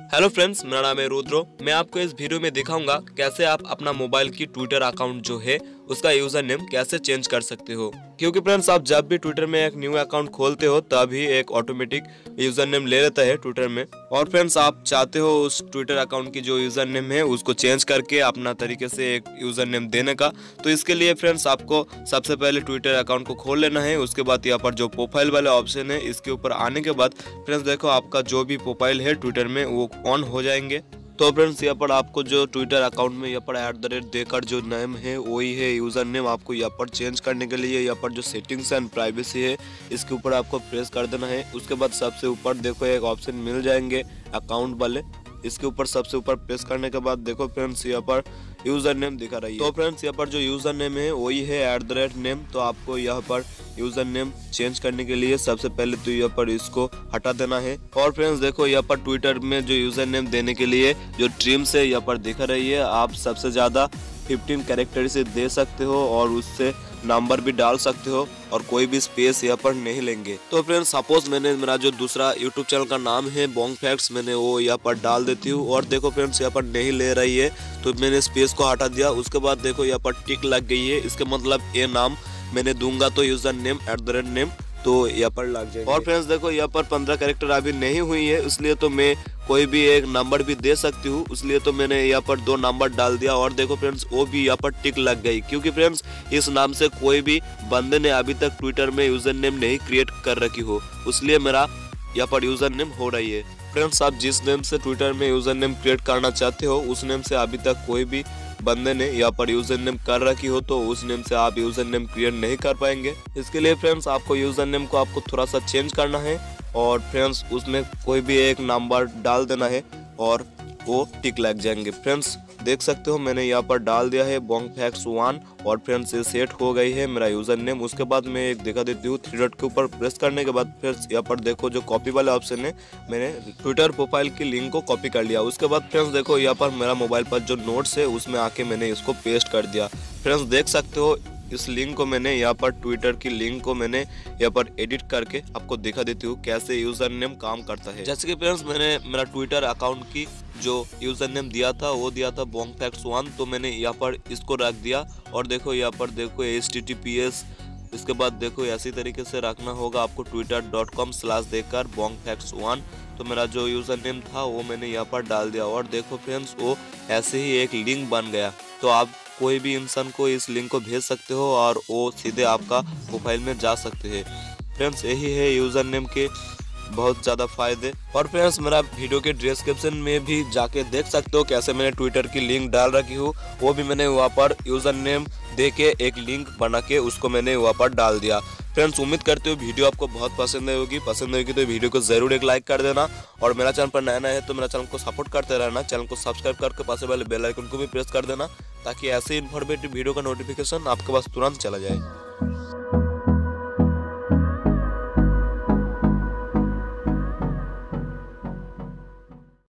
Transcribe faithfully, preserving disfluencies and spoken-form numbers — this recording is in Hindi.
हेलो फ्रेंड्स, मेरा नाम है रुद्रो। मैं आपको इस वीडियो में दिखाऊंगा कैसे आप अपना मोबाइल की ट्विटर अकाउंट जो है उसका यूजर नेम कैसे चेंज कर सकते हो। क्योंकि फ्रेंड्स आप जब भी ट्विटर में एक न्यू अकाउंट खोलते हो तभी एक ऑटोमेटिक यूजर नेम ले लेता है ट्विटर में। और फ्रेंड्स आप चाहते हो उस ट्विटर अकाउंट की जो यूजर नेम है उसको चेंज करके अपना तरीके से एक यूजर नेम देने का, तो इसके लिए फ्रेंड्स आपको सबसे पहले ट्विटर अकाउंट को खोल लेना है। उसके बाद यहाँ पर जो प्रोफाइल वाला ऑप्शन है इसके ऊपर आने के बाद फ्रेंड्स देखो आपका जो भी प्रोफाइल है ट्विटर में वो ऑन हो जाएंगे। तो फ्रेंड्स यहाँ पर आपको जो ट्विटर अकाउंट में यहाँ पर एट द रेट देकर जो नेम है वही है यूजर नेम। आपको यहाँ पर चेंज करने के लिए यहाँ पर जो सेटिंग्स एंड प्राइवेसी है इसके ऊपर आपको प्रेस कर देना है। उसके बाद सबसे ऊपर देखो एक ऑप्शन मिल जाएंगे अकाउंट वाले, इसके ऊपर सबसे ऊपर प्रेस करने के बाद देखो फ्रेंड्स यहाँ पर यूजर नेम दिखा रही है। तो फ्रेंड्स यहाँ पर जो यूजर नेम है वही है एट द रेट नेम। तो आपको यहाँ पर यूजर नेम चेंज करने के लिए सबसे पहले तो यहाँ पर इसको हटा देना है। और फ्रेंड्स देखो यहाँ पर ट्विटर में जो यूजर नेम देने के लिए जो ट्रिम्स है यहाँ पर दिखा रही है, आप सबसे ज्यादा फिफ्टीन कैरेक्टर से दे सकते हो और उससे नंबर भी डाल सकते हो और कोई भी स्पेस यहाँ पर नहीं लेंगे। तो फ्रेंड्स सपोज मैंने मेरा जो दूसरा यूट्यूब चैनल का नाम है बोंग फैक्ट्स, मैंने वो यहाँ पर डाल देती हूँ और देखो फ्रेंड्स यहाँ पर नहीं ले रही है तो मैंने स्पेस को हटा दिया। उसके बाद देखो यहाँ पर टिक लग गई है, इसके मतलब ये नाम मैंने दूंगा तो user name at the rate name तो यहाँ पर लग जाएगा। और फ्रेंड्स देखो यहाँ पर पंद्रह कैरेक्टर अभी नहीं हुई है इसलिए तो मैं कोई भी एक नंबर भी दे सकती हूँ, इसलिए तो मैंने यहाँ पर दो नंबर डाल दिया और देखो फ्रेंड्स वो भी यहाँ पर टिक लग गई। क्योंकि फ्रेंड्स इस नाम से कोई भी बंदे ने अभी तक ट्विटर में यूजर नेम नहीं क्रिएट कर रखी हो, इसलिए मेरा यहाँ पर यूजर नेम हो रही है। फ्रेंड्स आप जिस नेम से ट्विटर में यूजर नेम क्रिएट करना चाहते हो उस नेम से अभी तक कोई भी बंदे ने यहाँ पर यूजर नेम कर रखी हो तो उस नेम से आप यूजर नेम क्रिएट नहीं कर पाएंगे। इसके लिए फ्रेंड्स आपको यूजर नेम को आपको थोड़ा सा चेंज करना है और फ्रेंड्स उसमें कोई भी एक नंबर डाल देना है और वो टिक लग जाएंगे। फ्रेंड्स देख सकते हो मैंने यहाँ पर डाल दिया है बोंग फैक्ट्स वन और फ्रेंड्स ये सेट हो गई है मेरा यूजर नेम। उसके बाद मैं एक दिखा देती हूँ, थ्री डॉट के ऊपर प्रेस करने के बाद फ्रेंड्स यहाँ पर देखो जो कॉपी वाला ऑप्शन है, मैंने ट्विटर प्रोफाइल की लिंक को कॉपी कर लिया। उसके बाद फ्रेंड्स देखो यहाँ पर मेरा मोबाइल पर जो नोट्स है उसमें आके मैंने इसको पेस्ट कर दिया। फ्रेंड्स देख सकते हो इस लिंक को मैंने यहाँ पर ट्विटर की लिंक को मैंने यहाँ पर एडिट करके आपको दिखा देती हूँ कैसे यूजर नेम काम करता है। जैसे कि फ्रेंड्स मैंने मेरा ट्विटर अकाउंट की जो यूजर नेम दिया था वो दिया था बोंग फैक्ट्स वन, तो मैंने यहाँ पर इसको रख दिया और देखो यहाँ पर देखो H T T P S, इसके बाद देखो ऐसी तरीके से रखना होगा आपको ट्विटर डॉट कॉम स्लैश देकर बोंग फैक्ट्स वन। तो मेरा जो यूजर नेम था वो मैंने यहाँ पर डाल दिया और देखो फ्रेंड्स वो ऐसे ही एक लिंक बन गया। तो आप कोई भी इंसान को इस लिंक को भेज सकते हो और वो सीधे आपका प्रोफाइल में जा सकते हैं। फ्रेंड्स यही है यूजर नेम के बहुत ज़्यादा फायदे। और फ्रेंड्स मेरा वीडियो के डिस्क्रिप्शन में भी जाके देख सकते हो कैसे मैंने ट्विटर की लिंक डाल रखी हूँ, वो भी मैंने वहाँ पर यूजर नेम दे के एक लिंक बना के उसको मैंने वहाँ पर डाल दिया। फ्रेंड्स उम्मीद करते हो वीडियो आपको बहुत पसंद होगी। पसंद होगी तो वीडियो को जरूर एक लाइक कर देना और मेरा चैनल पर नया नया है तो मेरा चैनल को सपोर्ट करते रहना। चैनल को सब्सक्राइब करके पास वाले बेल आइकन को भी प्रेस कर देना ताकि ऐसे इन्फॉर्मेटिव वीडियो का नोटिफिकेशन आपके पास तुरंत चला जाए।